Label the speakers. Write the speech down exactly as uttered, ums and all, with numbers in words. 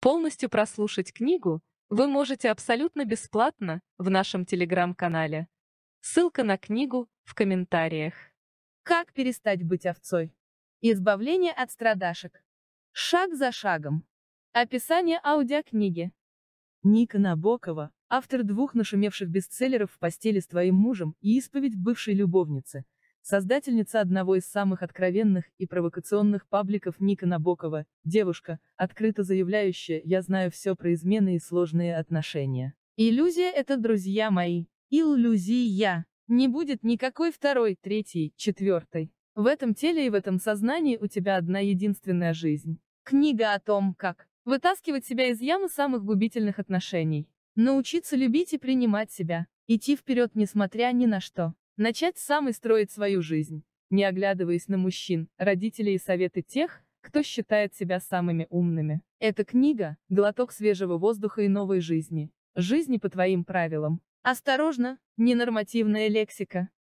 Speaker 1: Полностью прослушать книгу вы можете абсолютно бесплатно в нашем телеграм-канале. Ссылка на книгу в комментариях.
Speaker 2: Как перестать быть овцой? Избавление от страдашек. Шаг за шагом. Описание аудиокниги. Ника Набокова, автор двух нашумевших бестселлеров «В постели с твоим мужем» и «Исповедь бывшей любовницы», создательница одного из самых откровенных и провокационных пабликов Ника Набокова, девушка, открыто заявляющая: «Я знаю все про измены и сложные отношения». Иллюзия — это, друзья мои, иллюзия. Не будет никакой второй, третьей, четвертой. В этом теле и в этом сознании у тебя одна единственная жизнь. Книга о том, как вытаскивать себя из ямы самых губительных отношений, научиться любить и принимать себя, идти вперед несмотря ни на что, начать сам и строить свою жизнь, не оглядываясь на мужчин, родителей и советы тех, кто считает себя самыми умными. Эта книга — глоток свежего воздуха и новой жизни. Жизни по твоим правилам. Осторожно, ненормативная лексика.